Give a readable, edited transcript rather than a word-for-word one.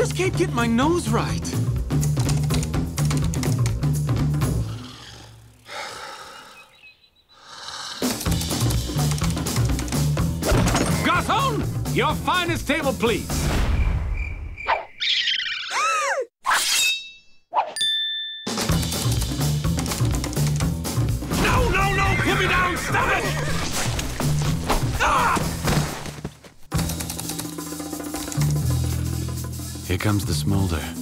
just can't get my nose right. Garçon, your finest table, please. No, put me down, stop it! Ah! Here comes the smolder.